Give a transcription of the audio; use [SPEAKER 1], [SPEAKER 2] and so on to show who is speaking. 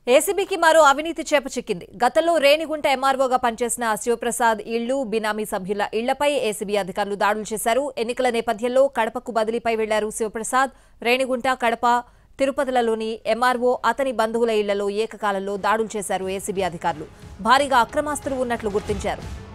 [SPEAKER 1] ఏసీబీకి మరో అవినీతి చేప చిక్కింది. గతంలో రేణిగుంట ఎంఆర్ఓగా పనిచేసిన శివప్రసాద్ ఇళ్లు, బినామీ సభ్యుల ఇళ్లపై ఏసీబీ అధికారులు దాడులు చేశారు. ఎన్నికల నేపథ్యంలో కడపకు బదిలీపై వెళ్లారు శివప్రసాద్. రేణిగుంట, కడప, తిరుపతిలలోని ఎంఆర్ఓ, అతని బంధువుల ఇళ్లలో ఏకకాలంలో దాడులు చేశారు ఏసీబీ అధికారులు. భారీగా అక్రమాస్తులు ఉన్నట్లు గుర్తించారు.